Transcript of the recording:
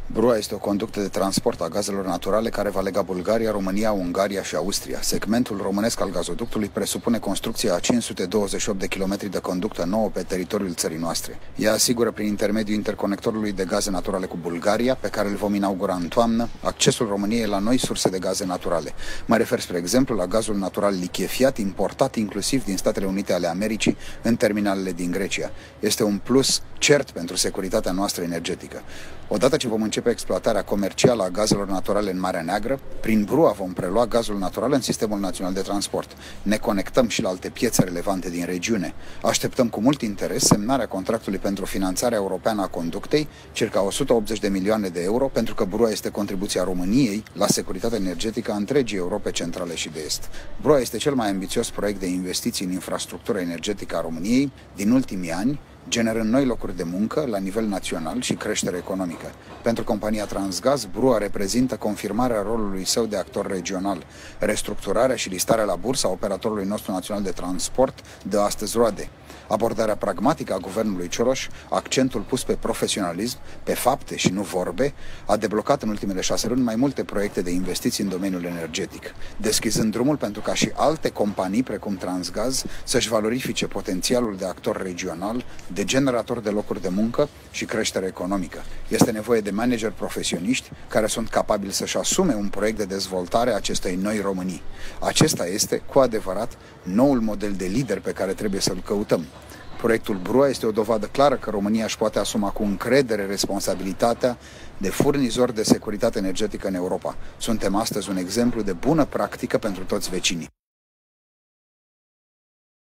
BRUA este o conductă de transport a gazelor naturale care va lega Bulgaria, România, Ungaria și Austria. Segmentul românesc al gazoductului presupune construcția a 528 de kilometri de conductă nouă pe teritoriul țării noastre. Ea asigură prin intermediul interconectorului de gaze naturale cu Bulgaria, pe care îl vom inaugura în toamnă, accesul României la noi surse de gaze naturale. Mă refer, spre exemplu, la gazul natural lichefiat, importat inclusiv din Statele Unite ale Americii în terminalele din Grecia. Este un plus cert pentru securitatea noastră energetică. Odată ce vom începe exploatarea comercială a gazelor naturale în Marea Neagră, prin BRUA vom prelua gazul natural în sistemul național de transport. Ne conectăm și la alte piețe relevante din regiune. Așteptăm cu mult interes semnarea contractului pentru finanțarea europeană a conductei, circa 180 de milioane de euro, pentru că BRUA este contribuția României la securitatea energetică a întregii Europe centrale și de est. BRUA este cel mai ambițios proiect de investiții în infrastructura energetică a României din ultimii ani, generând noi locuri de muncă la nivel național și creștere economică. Pentru compania Transgaz, BRUA reprezintă confirmarea rolului său de actor regional. Restructurarea și listarea la bursă a operatorului nostru național de transport dă astăzi roade. Abordarea pragmatică a guvernului Cioloș, accentul pus pe profesionalism, pe fapte și nu vorbe, a deblocat în ultimele 6 luni mai multe proiecte de investiții în domeniul energetic, deschizând drumul pentru ca și alte companii, precum Transgaz, să-și valorifice potențialul de actor regional, de generator de locuri de muncă și creștere economică. Este nevoie de manageri profesioniști care sunt capabili să-și asume un proiect de dezvoltare a acestei noi Românii. Acesta este, cu adevărat, noul model de lider pe care trebuie să-l căutăm. Proiectul BRUA este o dovadă clară că România își poate asuma cu încredere responsabilitatea de furnizor de securitate energetică în Europa. Suntem astăzi un exemplu de bună practică pentru toți vecinii.